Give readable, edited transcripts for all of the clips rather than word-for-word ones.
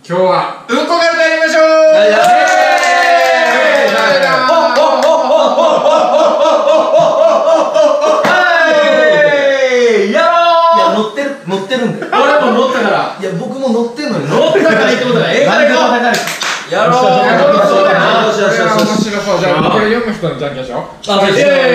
今日はうんこからやりましょう。 乗ってるんだよ。 俺も乗ったから。 いや僕も乗ってんのに。 乗ったからってことだ。映画で行こう。やろう。面白そう。じゃあこれ読む人のじゃんけんしよう。じゃあ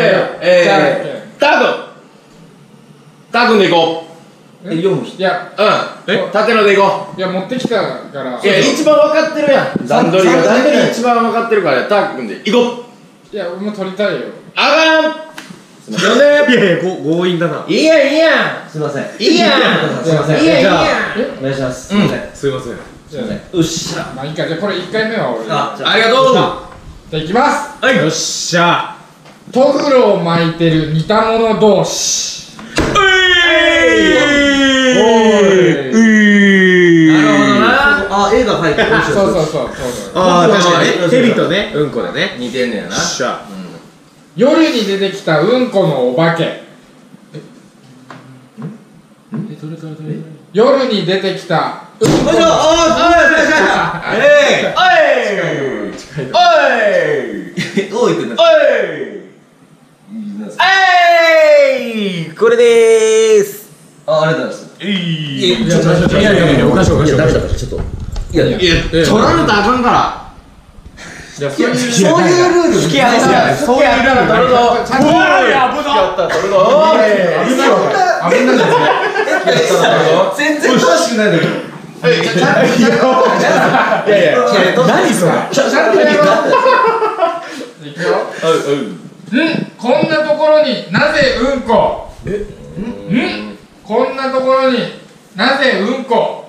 タ君で行こう。 読む人。 いや縦ので行こいや持ってきたから。 う。いや一番分かってるやん。段取り一番分かってるからタ君で行こう。 いや俺も取りたいよ。 あかん。呼んで。 いや強引だな。 いいやんいいやん。 すいません。 いいやん。 すいません。 いいやんいいやん。 お願いします。すいません。 すいません。 すいません。うっしゃ。 まあいいか。じゃあこれ1回目は俺。 あありがとう。 じゃあいきます。 はい。よっしゃ。 トグロを巻いてる似た者同士。 なるほどな。 あ、絵が描いてる。 そう。 ああ確かにね。ヘビとねうんこだね。 似てんねやな。 よっしゃ。 夜に出てきたうんこのお化け。夜に出てきたうんこのこれでーす。 あ、ありがとうございます。 いやおかしいおかしい。 ダメだからちょっと。いや取られたらあかんから。 じゃあそういうルール。 好きやったら取るぞ。 ちゃんとおい危なかった取るぞ。 危ないですね。 全然詳しくないんだけど。 いや何それ。 ちゃんとやろう。いくよ。こんなところになぜうんこ。こんなところになぜうんこ。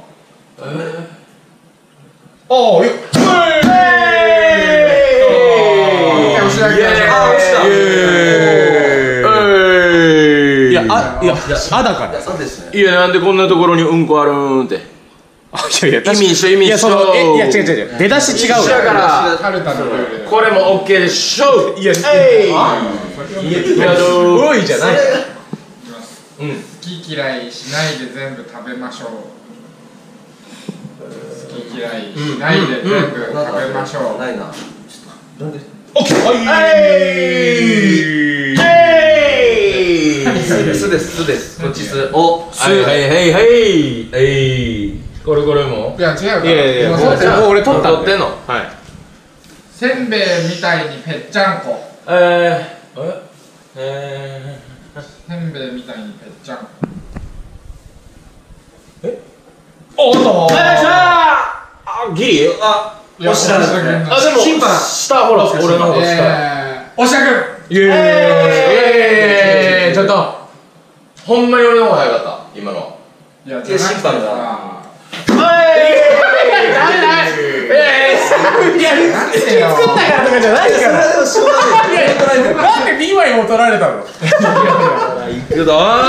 あだから。 そうですね。 いやなんでこんなところにうんこあるんって。 いや意味一緒。 いやそのいや違う出だし違うだからカルタのルールで。 これもオッケーでしょ。 いやおいじゃない。 好き嫌いしないで全部食べましょう。好き嫌いしないで全部食べましょう。 ないな。なんで。すです。こっちす。お。 これも。 いや違うから。 いやもう俺取ったんで。 んの。 はい。 せんべいみたいにぺっちゃんこ。せんべいみたいにぺっちゃんこ。 おっと。ギリ。 いやでも審判下ほら俺の方が下。 おしゃくん。 ちょっとほんまに俺の方が早かった今の。 いや審判が。 作ったからとかじゃないから。なんで2枚も取られたの。 いくぞ。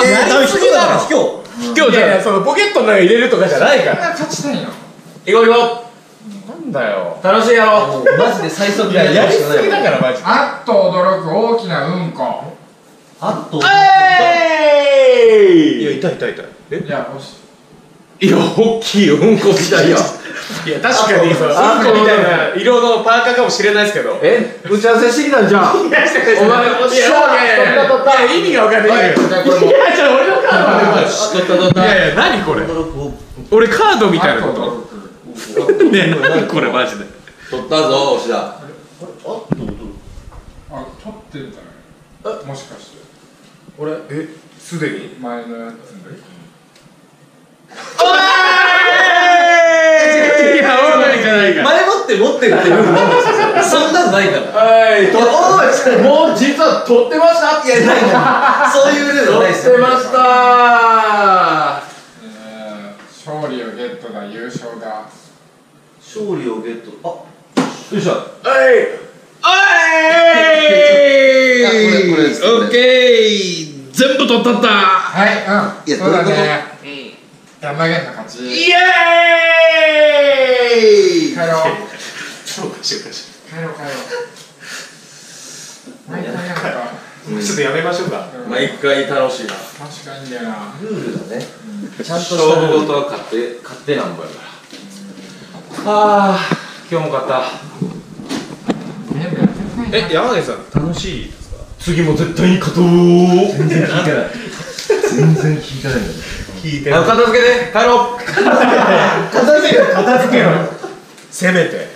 今日じゃそのポケットの中に入れるとかじゃないから。 勝ちたいの。 行こう。 なんだよ。 楽しいやろ。 マジで最速でやりすぎだからマジで。 あっと驚く大きなうんこ。 あと。 いや痛い。 いや惜しい。 いや大きいうんこみたいや。 いや確かにそのうんこみたいな色のパーカーかもしれないですけど。 打ち合わせしてきたんじゃん。お前いや意味が分かんない。いやちょっと俺のカード。いや何これ。俺カードみたいなこと。ねえ何これマジで。 取ったぞ押田。 あ取ってるんじゃない。もしかして。 俺すでに。 前のやつで。 いやおいじゃないか。 前もって持ってるってルールなんですよ。そんなのないから。 もう実は取ってましたって。 いやないない。そういうルールはないですよ。 取ってました。 勝利をゲットだ。優勝だ。 勝利をゲット。あ、 よいしょ。これです。オッケー。全部取ったった。 はい。 いやそうだね。山源の勝ち。 イエーイ。 帰ろう。 そうかしよう。 毎回なんかちょっとやめましょうか。 毎回楽しいな。 確かにいいんだよな。 ルールだね。ちゃんと勝負事は勝手なんぼやから。 今日も勝った。山根さん楽しいですか？次も絶対に勝とう。 全然聞いてない。全然聞いてないんだよ。 聞いてない。片付けて帰ろう。 片付けろ。 せめて。